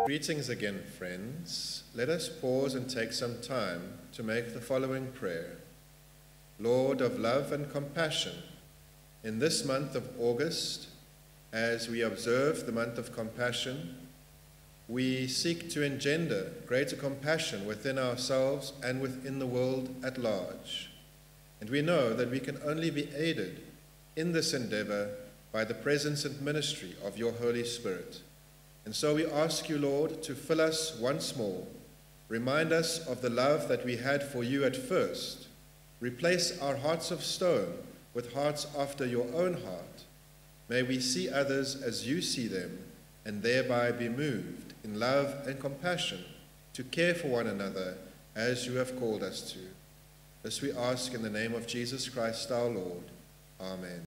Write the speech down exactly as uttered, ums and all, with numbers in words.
Greetings again, friends. Let us pause and take some time to make the following prayer. Lord of love and compassion, in this month of August, as we observe the month of compassion, we seek to engender greater compassion within ourselves and within the world at large. And we know that we can only be aided in this endeavor by the presence and ministry of your Holy Spirit. And so we ask you, Lord, to fill us once more. Remind us of the love that we had for you at first. Replace our hearts of stone with hearts after your own heart. May we see others as you see them, and thereby be moved in love and compassion to care for one another as you have called us to. This we ask in the name of Jesus Christ our Lord. Amen.